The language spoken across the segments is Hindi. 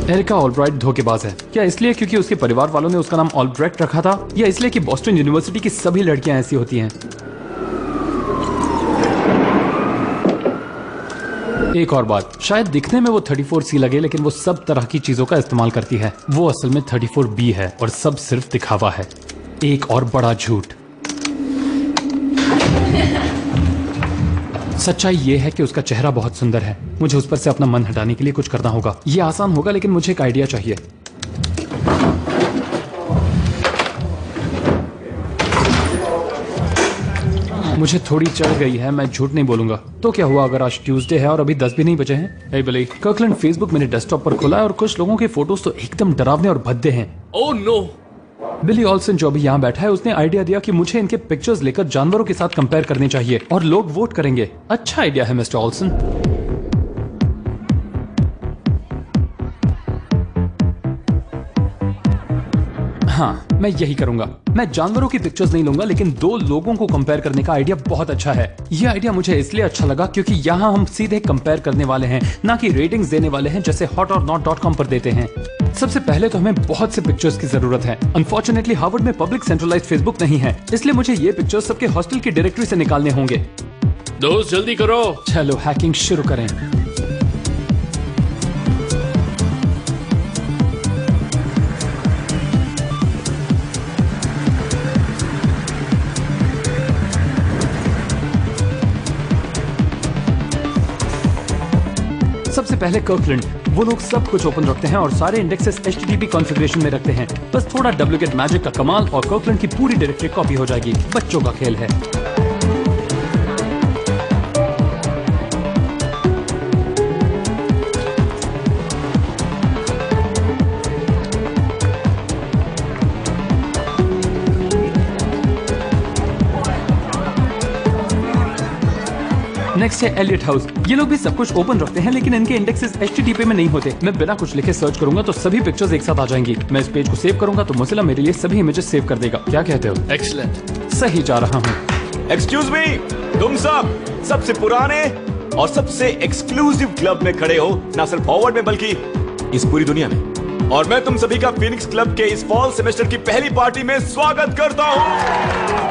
एरिका ऑलब्राइट धोखेबाज है। क्या इसलिए क्योंकि उसके परिवार वालों ने उसका नाम ऑलब्राइट रखा था, या इसलिए कि बॉस्टन यूनिवर्सिटी की सभी लड़कियां ऐसी होती हैं? एक और बात, शायद दिखने में वो 34C लगे, लेकिन वो सब तरह की चीजों का इस्तेमाल करती है। वो असल में 34B है और सब सिर्फ दिखावा है। एक और बड़ा झूठ। सच्चाई ये है कि उसका चेहरा बहुत सुंदर है। मुझे उस पर से अपना मन हटाने के लिए कुछ करना होगा। ये आसान होगा, लेकिन मुझे एक आइडिया चाहिए। मुझे थोड़ी चढ़ गई है, मैं झूठ नहीं बोलूंगा। तो क्या हुआ अगर आज ट्यूसडे है और अभी 10 भी नहीं बजे हैं? हे बिली, कर्कलैंड फेसबुक मेरे डेस्कटॉप पर खुला है और कुछ लोगों के फोटोज तो एकदम डरावने और भद्दे हैं। Oh no. बिली ऑल्सन जो अभी यहाँ बैठा है, उसने आइडिया दिया कि मुझे इनके पिक्चर्स लेकर जानवरों के साथ कंपेयर करने चाहिए और लोग वोट करेंगे। अच्छा आइडिया है मिस्टर ऑल्सन। हाँ, मैं यही करूंगा। मैं जानवरों की पिक्चर्स नहीं लूंगा, लेकिन दो लोगों को कंपेयर करने का आइडिया बहुत अच्छा है। यह आइडिया मुझे इसलिए अच्छा लगा क्योंकि यहाँ हम सीधे कंपेयर करने वाले हैं, ना कि रेटिंग्स देने वाले हैं जैसे hotornot.com पर देते हैं। सबसे पहले तो हमें बहुत से पिक्चर्स की जरूरत है। अनफॉर्चुनेटली हार्वर्ड में पब्लिक सेंट्रलाइज्ड फेसबुक नहीं है, इसलिए मुझे ये पिक्चर्स सबके हॉस्टल की डायरेक्टरी से निकालने होंगे। दोस्त जल्दी करो। चलो हैकिंग शुरू करें। सबसे पहले कर्कलैंड, वो लोग सब कुछ ओपन रखते हैं और सारे इंडेक्सेस HTTP कॉन्फ़िगरेशन में रखते हैं। बस थोड़ा डुप्लीकेट मैजिक का कमाल और कर्कलैंड की पूरी डायरेक्टरी कॉपी हो जाएगी। बच्चों का खेल है। नेक्स्ट है एलियट हाउस। ये लोग भी सब कुछ ओपन रखते हैं, लेकिन इनके इंडेक्सेस HTTP में नहीं होते। मैं बिना कुछ लिखे सर्च करूंगा तो सभी पिक्चर्स एक साथ आ जाएंगी। मैं इस पेज को सेव करूंगा तो मोज़िला मेरे लिए सभी इमेजेस सेव कर देगा। क्या कहते हो? एक्सीलेंट। सही जा रहा हूँ। एक्सक्यूज मी, तुम सब सबसे पुराने और सबसे एक्सक्लूसिव क्लब में खड़े हो, ना सिर्फ हॉवर्ड में बल्कि इस पूरी दुनिया में। और मैं तुम सभी का फीनिक्स क्लब के इस फॉल सेमेस्टर की पहली पार्टी में स्वागत करता हूँ।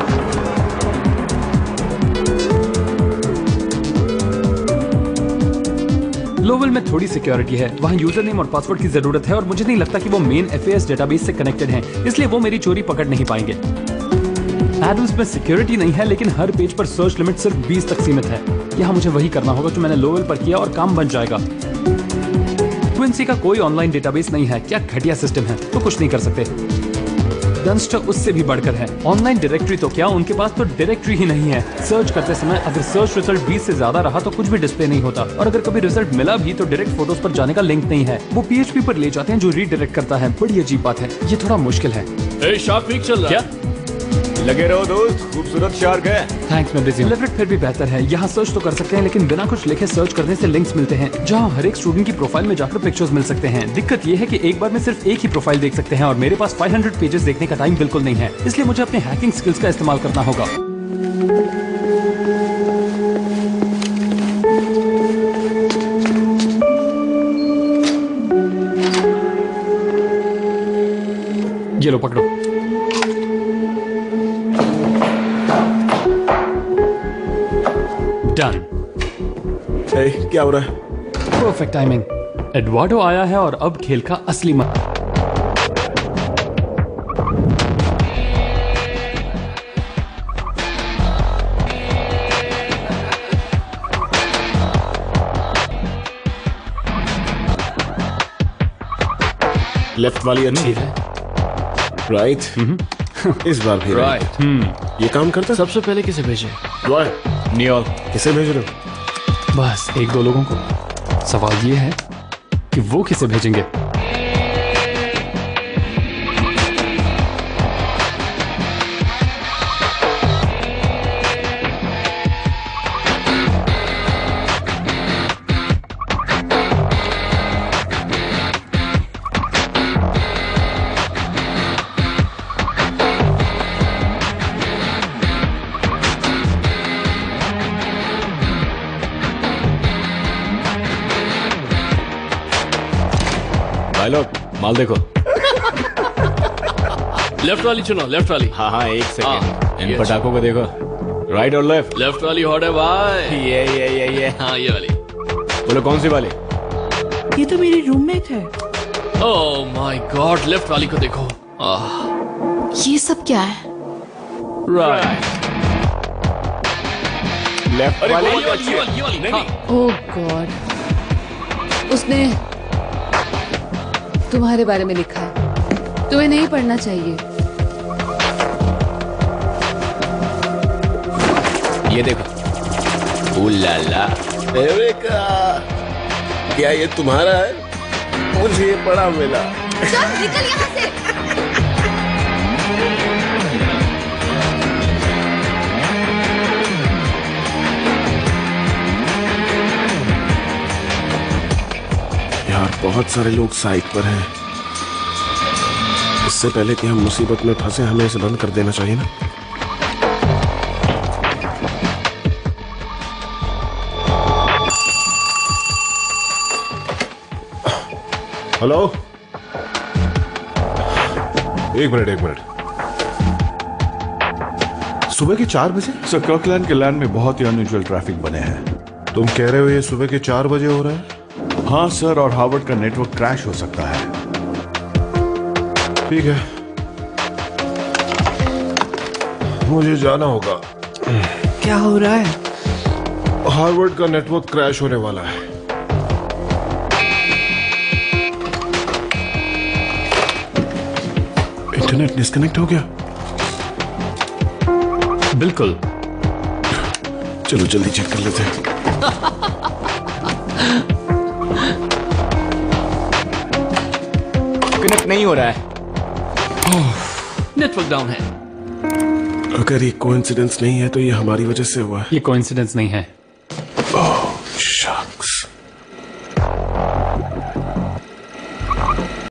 लोवेल में थोड़ी सिक्योरिटी है। वहाँ यूजर नेम और पासवर्ड की जरूरत है और मुझे नहीं लगता कि वो मेन FAS डेटाबेस से कनेक्टेड हैं, इसलिए वो मेरी चोरी पकड़ नहीं पाएंगे। एडम्स में सिक्योरिटी नहीं है, लेकिन हर पेज पर सर्च लिमिट सिर्फ 20 तक सीमित है। यहाँ मुझे वही करना होगा जो मैंने लोवेल पर किया और काम बन जाएगा। ट्विंसी का कोई ऑनलाइन डेटाबेस नहीं है। क्या घटिया सिस्टम है, तो कुछ नहीं कर सकते। डंस्टर उससे भी बढ़कर है। ऑनलाइन डायरेक्टरी तो क्या, उनके पास तो डायरेक्टरी ही नहीं है। सर्च करते समय अगर सर्च रिजल्ट 20 से ज्यादा रहा तो कुछ भी डिस्प्ले नहीं होता, और अगर कभी रिजल्ट मिला भी तो डायरेक्ट फोटोज पर जाने का लिंक नहीं है। वो PHP पर ले जाते हैं जो रीडायरेक्ट करता है। बड़ी अजीब बात है, ये थोड़ा मुश्किल है। शार्क वीक चल रहा है। क्या लगे रहो दोस्त, खूबसूरत शार्क है। थैंक्स, मैं बिजी हूं। लेवरेट फिर भी बेहतर है। यहाँ सर्च तो कर सकते हैं, लेकिन बिना कुछ लिखे सर्च करने से लिंक्स मिलते हैं, जहाँ हर एक स्टूडेंट की प्रोफाइल में जाकर पिक्चर्स मिल सकते हैं। दिक्कत ये है कि एक बार में सिर्फ एक ही प्रोफाइल देख सकते हैं और मेरे पास 500 पेजेस देखने का टाइम बिल्कुल नहीं है, इसलिए मुझे अपने हैकिंग स्किल्स का इस्तेमाल करना होगा। ये लो पकड़ो। डन। क्या हो रहा है? Perfect timing. एडवार्डो आया है और अब खेल का असली मजा। लेफ्ट वाली अच्छी है, राइट? इस बार भी राइट। ये काम करता? सबसे पहले किसे भेजे? नियल, किसे भेज रहे हो? बस एक दो लोगों को। सवाल ये है कि वो किसे भेजेंगे। भाई लोग माल देखो। लेफ्ट वाली चुनो, लेफ्ट वाली। हाँ एक सेकेंड, इन ये पटाखों को देखो। राइट और लेफ्ट? लेफ्ट वाली हॉट है भाई। ये हाँ ये वाली। बोलो कौन सी वाली? ये तो मेरी रूममेट है। ओह माय गॉड, लेफ्ट वाली को देखो। ये सब क्या है? राइट। लेफ्ट अरे वाली ये वाली, ये वाली। नहीं, हाँ। ओह गॉड, उसने तुम्हारे बारे में लिखा है। तुम्हें नहीं पढ़ना चाहिए। ये देखो। उल्लाला। एवेका, क्या ये तुम्हारा है? मुझे ये बड़ा मिला। चल निकल यहाँ से। यार बहुत सारे लोग साइट पर हैं। इससे पहले कि हम मुसीबत में फंसे हमें इसे बंद कर देना चाहिए ना। हेलो, एक मिनट। सुबह के 4 बजे? सर कर्कलैंड के लैंड में बहुत ही अनयूजुअल ट्रैफिक बने हैं। तुम कह रहे हो ये सुबह के 4 बजे हो रहा है? हाँ सर, और हार्वर्ड का नेटवर्क क्रैश हो सकता है। ठीक है, मुझे जाना होगा। क्या हो रहा है? हार्वर्ड का नेटवर्क क्रैश होने वाला है। इंटरनेट डिस्कनेक्ट हो गया। बिल्कुल। चलो जल्दी चेक कर लेते हैं। कनेक्ट नहीं हो रहा है। नेटवर्क डाउन है। अगर ये कोइंसिडेंस नहीं है तो ये हमारी वजह से हुआ है। ये कोइंसिडेंस नहीं है।